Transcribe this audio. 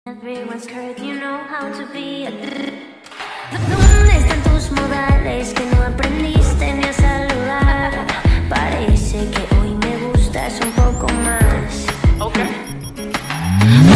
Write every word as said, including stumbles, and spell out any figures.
Everyone's heard you know how to be a... ¿Dónde están tus modales que no aprendiste ni a saludar? Parece que hoy me gustas un poco más. Okay.